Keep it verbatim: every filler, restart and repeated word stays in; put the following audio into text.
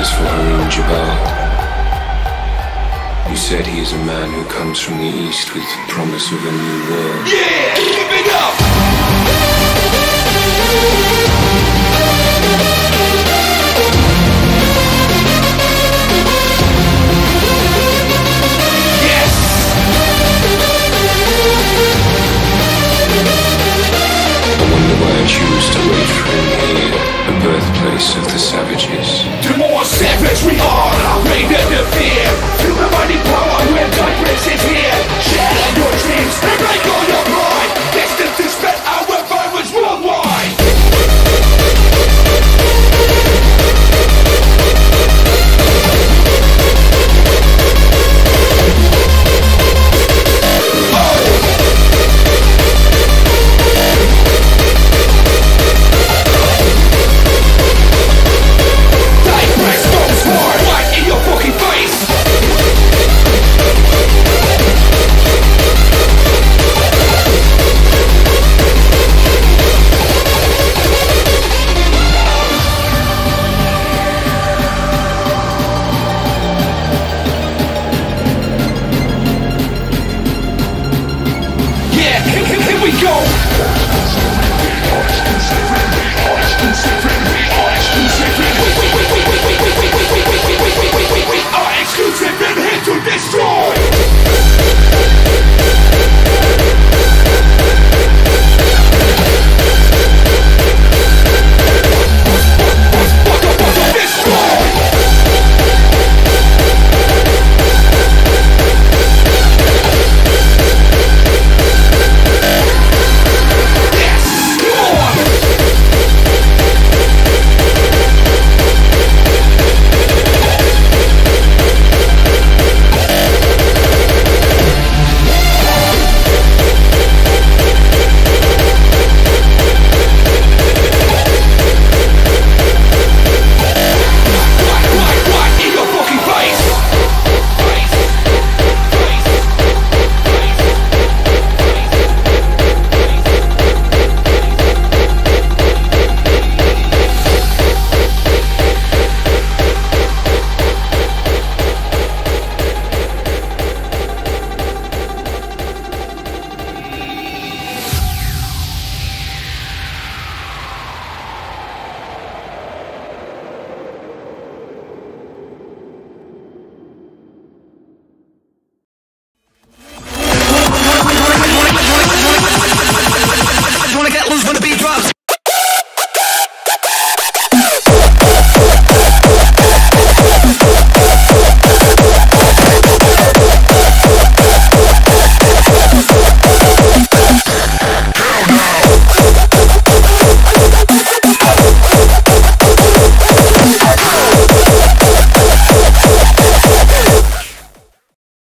is for Harim Jabbar. You said he is a man who comes from the east with the promise of a new world. Yeah! Give it up! Yes! I wonder why I choose to wait for him here, the birthplace of the savages. The more savage we are, greater the fear. Feel the mighty power when darkness is here. Shatter your dreams and break all your pride. Destined to spread our virus worldwide. Wanna get loose when the beat drops.